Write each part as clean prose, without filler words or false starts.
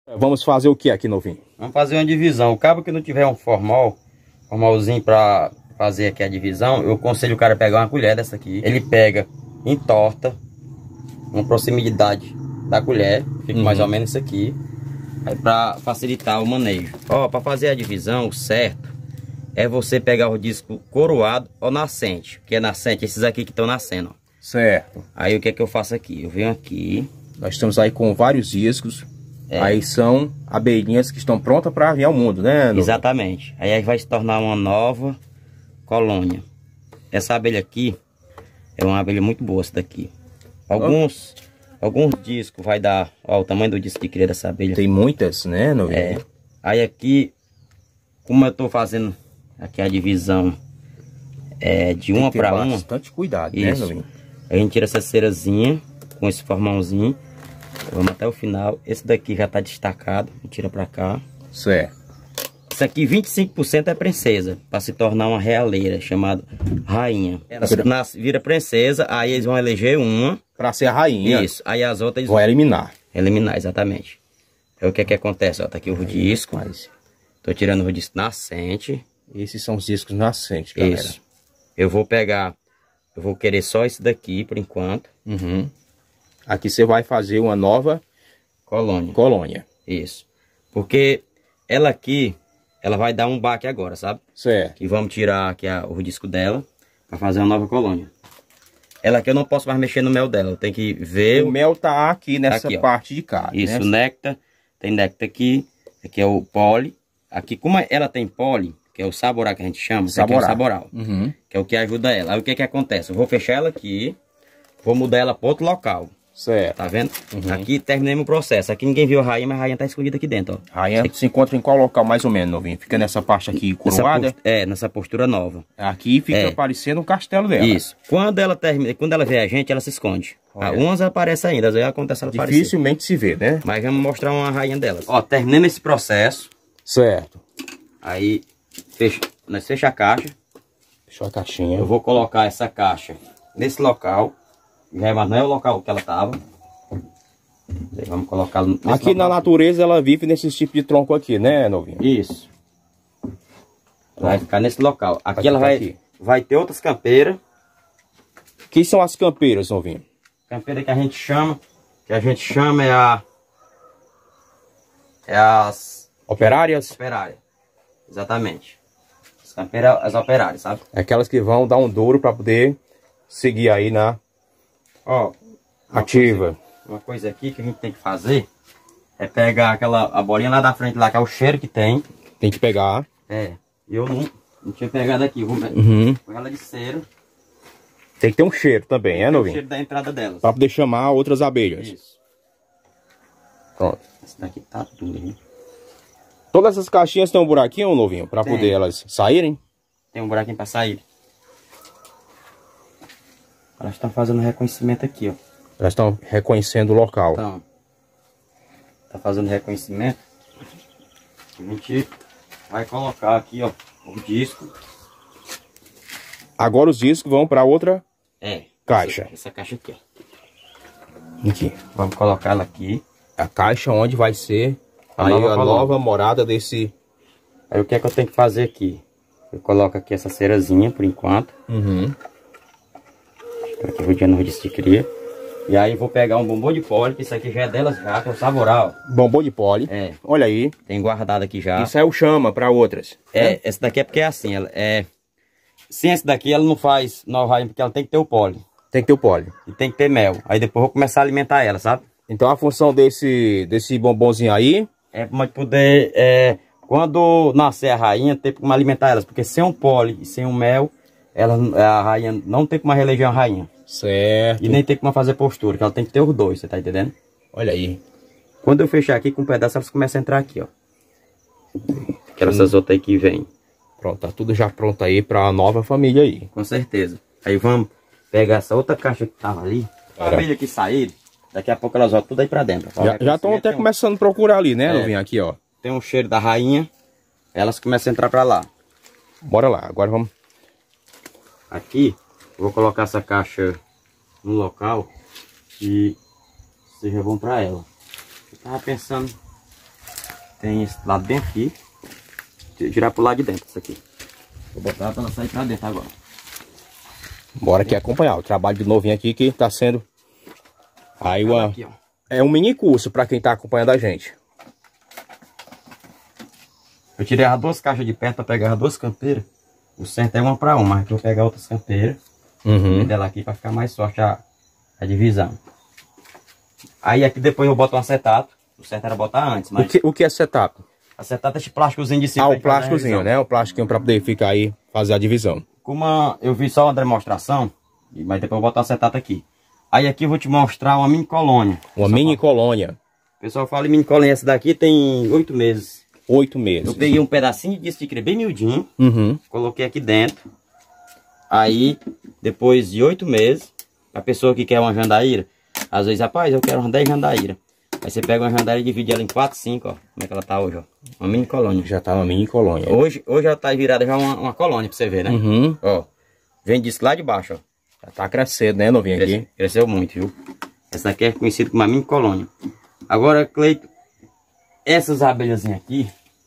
Vamos fazer o que aqui, novinho? Vamos fazer uma divisão. O cabo que não tiver um formalzinho para fazer aqui a divisão, eu aconselho o cara a pegar uma colher dessa aqui. Ele pega, entorta, uma proximidade da colher, fica mais ou menos isso aqui. Aí para facilitar o manejo. Ó, para fazer a divisão, o certo é você pegar o disco coroado ou nascente. Que é nascente, esses aqui que estão nascendo, ó. Certo. Aí o que é que eu faço aqui? Eu venho aqui. Nós estamos aí com vários discos. Aí são abelhinhas que estão prontas para vir ao mundo, né, novinho? Exatamente. Aí vai se tornar uma nova colônia. Essa abelha aqui é uma abelha muito boa, essa daqui. Alguns discos vai dar, ó, o tamanho do disco de cria dessa abelha. Tem muitas, né, novinho? Aí aqui, como eu tô fazendo aqui a divisão de uma para uma. Bastante cuidado, isso, né, novinho? A gente tira essa cerazinha com esse formãozinho. Vamos até o final. Esse daqui já tá destacado. Tira pra cá. Certo. Isso aqui 25% é princesa, para se tornar uma realeira, chamada rainha. Ela vira princesa, aí eles vão eleger uma. Para ser a rainha. Isso. Aí as outras vão eliminar. Eliminar, exatamente. Aí o que é que acontece? Ó, tá aqui o disco. Tô tirando o disco nascente. Esses são os discos nascentes, galera. Isso. Eu vou querer só esse daqui por enquanto. Aqui você vai fazer uma nova colônia. Isso. Porque ela aqui, ela vai dar um baque agora, sabe? Certo. E vamos tirar aqui o disco dela para fazer uma nova colônia. Ela aqui eu não posso mais mexer no mel dela. Eu tenho que ver. O mel tá aqui nessa parte de cá. Isso, né? O néctar. Tem néctar aqui. Aqui é o pólen. Aqui, como ela tem pólen, que é o saboral que a gente chama. Aqui é o saboral. Que é o que ajuda ela. Aí o que que acontece? Eu vou fechar ela aqui. Vou mudar ela para outro local. Certo. Tá vendo? Aqui terminamos o processo. Aqui ninguém viu a rainha, mas a rainha tá escondida aqui dentro, ó. A rainha se encontra em qual local mais ou menos, novinho? Fica nessa parte aqui coroada? Nessa postura nova. Aqui fica parecendo um castelo dela. Isso. Quando ela vê a gente, ela se esconde. Umas aparecem ainda, às vezes acontece ela aparecer. Dificilmente se vê, né? Mas vamos mostrar uma rainha delas. Ó, terminando esse processo. Certo. Aí, nós fechamos a caixa. Fechou a caixinha. Eu vou colocar essa caixa nesse local. Mas não é o local que ela tava. Vamos colocar nesse aqui local. Na natureza ela vive nesse tipo de tronco aqui, né, novinho? Isso. Vai ficar nesse local. Aqui ela vai ter outras campeiras. Que são as campeiras, novinho? Campeira que a gente chama é as operárias? Operárias. Exatamente. As campeiras, as operárias, sabe? Aquelas que vão dar um duro para poder seguir aí na ativa. Uma coisa aqui que a gente tem que fazer é pegar a bolinha lá da frente lá, que é o cheiro que tem. Tem que pegar. Eu não tinha pegado aqui. Vou pegar ela de cera. Tem que ter um cheiro também, novinho? O cheiro da entrada delas. Para poder chamar outras abelhas. Isso. Pronto. Esse daqui tá tudo, hein? Todas essas caixinhas têm um buraquinho, novinho? Para poder elas saírem? Tem um buraquinho para sair. Elas estão fazendo reconhecimento aqui, ó. Elas estão reconhecendo o local. Então, tá fazendo reconhecimento. A gente vai colocar aqui, ó, o disco. Agora os discos vão para outra caixa. Essa caixa aqui, ó. Aqui. Vamos colocar ela aqui. A caixa onde vai ser a nova morada desse... Aí o que é que eu tenho que fazer aqui? Eu coloco aqui essa cerazinha por enquanto. Para que o dia não disse de cria. E aí vou pegar um bombom de pólen, que isso aqui já é delas já, que é o saboral. Bombom de pólen. Olha aí. Tem guardado aqui já. Isso é o chama para outras. Essa daqui é porque é assim, ela sem esse daqui ela não faz nova rainha, porque ela tem que ter o pólen. Tem que ter o pólen. E tem que ter mel. Aí depois eu vou começar a alimentar ela, sabe? Então a função desse bombonzinho aí... é para poder, quando nascer a rainha, ter como alimentar elas. Porque sem o pólen e sem o mel, a rainha não tem como reeleger a rainha. Certo. E nem tem como fazer postura, que ela tem que ter os dois, você tá entendendo? Olha aí. Quando eu fechar aqui com um pedaço, elas começam a entrar aqui, ó. Aquelas outras aí que vem. Pronto, tá tudo já pronto aí para a nova família aí. Com certeza. Aí vamos pegar essa outra caixa que tava ali. A abelha que sair, daqui a pouco elas voltam tudo aí pra dentro. Já estão até começando a procurar ali, né, novinho? Aqui, ó. Tem um cheiro da rainha, elas começam a entrar pra lá. Bora lá, agora vamos... Aqui, eu vou colocar essa caixa no local e seja bom pra ela. Eu tava pensando tem esse lado dentro aqui. Tirar pro lado de dentro, isso aqui. Vou botar pra ela sair pra dentro agora. Bora aqui acompanhar o trabalho do novinho aqui que tá sendo... Aí aqui, ó. É um mini curso pra quem tá acompanhando a gente. Eu tirei as 2 caixas de perto pra pegar as 2 campeiras. O certo é uma para uma, mas aqui eu vou pegar outras campeiras. Dela aqui para ficar mais forte a divisão. Aí aqui depois eu boto um acetato. O certo era botar antes, mas... O que é acetato? Acetato é esse plásticozinho de cima. O plásticozinho, né? O plástico para poder ficar aí, fazer a divisão. Como eu vi só uma demonstração, mas depois eu boto o acetato aqui. Aí aqui eu vou te mostrar uma mini colônia. Uma mini colônia. O pessoal fala em mini colônia, essa daqui tem 8 meses. 8 meses. Eu peguei um pedacinho de disco de cria bem miudinho, coloquei aqui dentro. Aí, depois de 8 meses, a pessoa que quer uma jandaíra, às vezes, rapaz, eu quero umas 10 jandaíra. Aí você pega uma jandaíra e divide ela em 4, 5, ó. Como é que ela tá hoje, ó? Uma mini colônia. Já tá uma mini colônia. Hoje ela tá virada já uma colônia pra você ver, né? Ó, vem disso lá de baixo, ó. Já tá crescendo, né, novinho aqui? Cresceu muito, viu? Essa daqui é conhecida como uma mini colônia. Agora, Cleito, essas abelhazinhas aqui,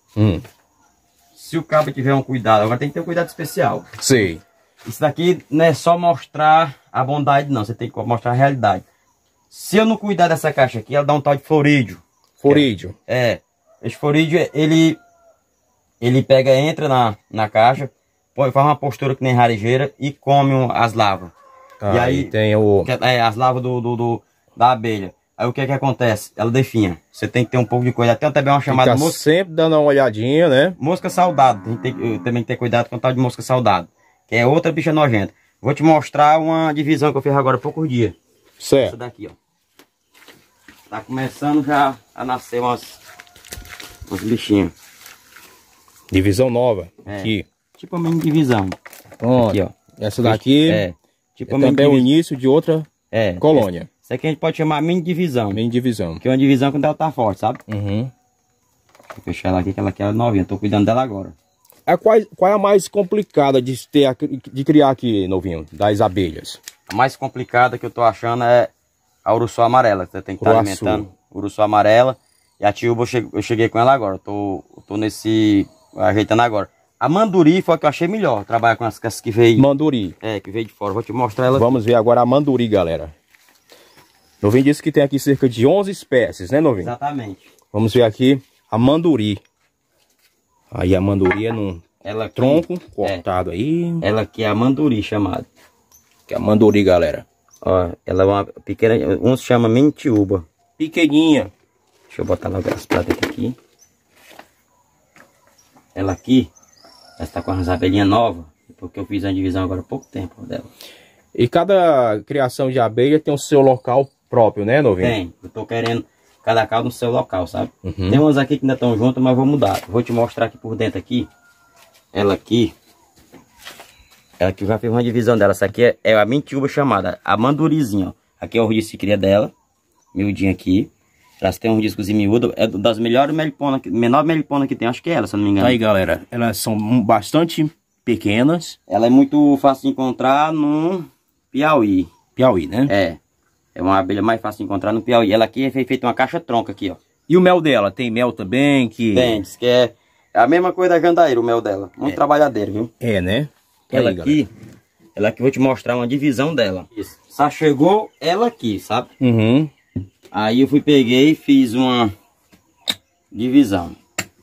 se o cabo tiver um cuidado, agora tem que ter um cuidado especial. Sei. Isso daqui não é só mostrar a bondade, não. Você tem que mostrar a realidade. Se eu não cuidar dessa caixa aqui, ela dá um tal de florídeo. Florídeo? Esse florídeo, ele pega, entra na caixa, faz uma postura que nem rarejeira e come as larvas. E aí tem o... as larvas da abelha. Aí o que acontece? Ela definha. Você tem que ter um pouco de cuidado. Tem também uma chamada mosca. Sempre dando uma olhadinha, né? Mosca saudado. Tem que também ter cuidado com o tal de mosca saudado. Que é outra bicha nojenta. Vou te mostrar uma divisão que eu fiz agora há poucos dias. Certo. Essa daqui, ó. Tá começando já a nascer umas bichinhas. Divisão nova. Aqui. Tipo a mini divisão. Pronto. Aqui, ó. Essa daqui tipo também é o início de outra colônia. Isso aqui a gente pode chamar mini divisão. Mini divisão. Que é uma divisão quando ela tá forte, sabe? Vou fechar ela aqui, que ela aqui é novinha. Tô cuidando dela agora. Qual é a mais complicada de criar aqui, novinho, das abelhas? A mais complicada que eu tô achando é a uruçu amarela. Que você tem que estar alimentando. Uruçu amarela. E a tiúba eu cheguei com ela agora. Eu tô ajeitando agora. A manduri foi a que eu achei melhor. Trabalhar com as que veio. Manduri. Que veio de fora. Vou te mostrar ela. Vamos ver agora a manduri, galera. Novinho disse que tem aqui cerca de 11 espécies, né, novinho? Exatamente. Vamos ver aqui a manduri. Aí a manduri é num tronco cortado aí. Ela aqui é a manduri chamada. Que é a manduri, galera. Ó, ela é uma pequena, uns chama mentiúba. Pequeninha. Deixa eu botar logo as pra dentro aqui. Ela aqui, ela está com as abelhinhas novas, porque eu fiz a divisão agora há pouco tempo dela. E cada criação de abelha tem o seu local próprio, né, novinho? Tem, eu tô querendo cada caldo no seu local, sabe? Tem umas aqui que ainda estão juntas, mas vou mudar. Vou te mostrar aqui por dentro aqui. Ela aqui eu já fiz uma divisão dela. Essa aqui é a mentiúba chamada, a mandurizinha, ó. Aqui é o disco de cria dela, miudinha aqui. Elas têm um discozinho miúdo, é das melhores meliponas, menor melipona que tem, acho que é ela, se eu não me engano. Aí, galera, elas são bastante pequenas. Ela é muito fácil de encontrar no Piauí. Piauí, né? É uma abelha mais fácil de encontrar no Piauí. Ela aqui é feita uma caixa tronca aqui, ó. E o mel dela? Tem mel também? Tem, diz que é a mesma coisa da jandaíra, o mel dela. Muito trabalhadeiro, viu? Né? Ela aqui, vou te mostrar uma divisão dela. Isso. Só chegou ela aqui, sabe? Aí eu peguei e fiz uma divisão.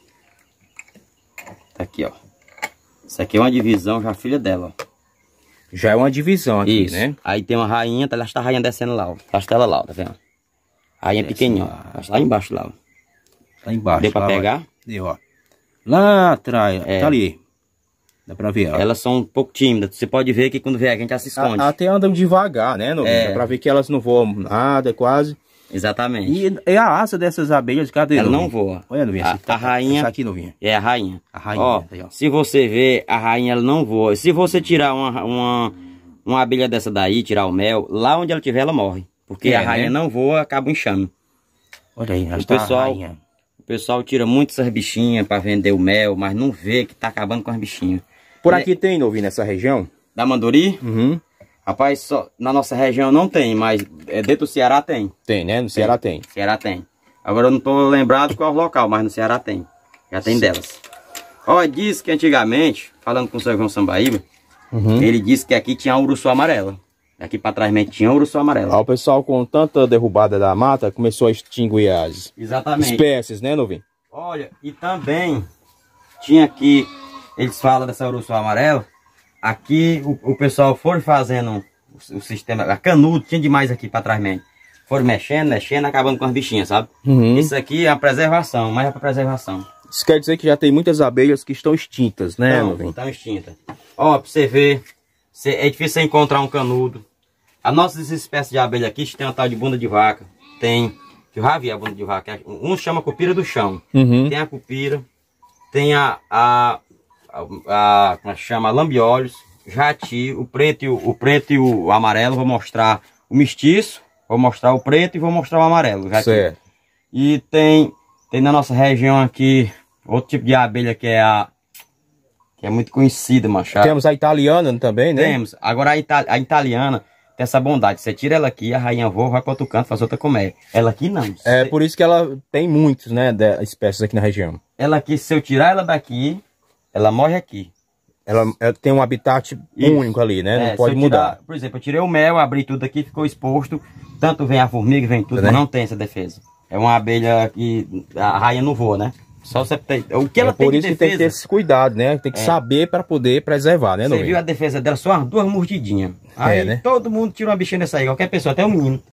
Tá aqui, ó. Isso aqui é uma divisão já filha dela, ó. Já é uma divisão aqui, isso, né? Aí tem uma rainha, tá a rainha descendo lá, ó. Basta ela lá, ó, tá vendo? Rainha pequenininha, ó. Lá embaixo lá, ó. Lá embaixo. Deu pra lá, pegar? Deu, ó. Lá atrás, tá ali. Dá pra ver, ó. Elas são um pouco tímidas. Você pode ver que quando vê a gente, ela se esconde. Até andam devagar, né, novinho? Dá pra ver que elas não voam nada, quase. Exatamente. E a asa dessas abelhas, cadê? Ela novinho? não voa. Olha, novinho. A rainha... Essa aqui, novinho. É a rainha. A rainha. Ó, aí, ó. se você ver, a rainha ela não voa. Se você tirar uma abelha dessa daí, tirar o mel, lá onde ela estiver, ela morre. Porque a rainha não voa, acaba inchando. Olha aí, o pessoal tira muito essas bichinhas para vender o mel, mas não vê que tá acabando com as bichinhas. Por aqui tem, novinho, nessa região? Da manduri? Rapaz, só na nossa região não tem, mas dentro do Ceará tem. Tem, né? No Ceará tem. Ceará tem. Agora eu não tô lembrado qual é o local, mas no Ceará tem. Já tem delas. Ó, diz que antigamente, falando com o seu João Sambaíba, ele disse que aqui tinha uruçu amarela. Aqui pra trás tinha uruçu amarela. O pessoal com tanta derrubada da mata começou a extinguir as espécies, né, Novinho? Olha, e também tinha aqui, eles falam dessa uruçu amarela, aqui o pessoal foi fazendo o sistema, a canudo, tinha demais aqui pra trás mesmo. Foram mexendo, acabando com as bichinhas, sabe? Isso aqui é a preservação, mais é pra preservação. Isso quer dizer que já tem muitas abelhas que estão extintas, né, Novinho? Estão extintas. Ó, pra você ver, é difícil você encontrar um canudo. As nossas espécies de abelha aqui tem uma tal de bunda de vaca. Tem, que eu já vi a bunda de vaca. Um chama cupira do chão. Tem a cupira, tem como chama, lambiolhos, jati, o preto e o amarelo. Vou mostrar o mestiço, vou mostrar o preto e vou mostrar o amarelo. Jati. Certo. E tem na nossa região aqui outro tipo de abelha que é muito conhecida, machado. Temos a italiana também, né? Temos. Agora a italiana tem essa bondade. Você tira ela aqui, a rainha voa, vai para outro canto, faz outra colmeia. Ela aqui não. É por isso que ela tem muitos, né, espécies aqui na região. Ela aqui, se eu tirar ela daqui, ela morre aqui. Ela tem um habitat único ali, né? Não pode mudar. Por exemplo, eu tirei o mel, abri tudo aqui, ficou exposto. Tanto vem a formiga, vem tudo, mas não tem essa defesa. É uma abelha que a rainha não voa, né? Só você tem. O que ela tem de defesa? Por isso que tem que ter esse cuidado, né? Tem que saber para poder preservar, né, Novinho? Você viu a defesa dela? Só umas 2 mordidinhas. Aí né? Todo mundo tira uma bichinha dessa aí, qualquer pessoa, até o menino.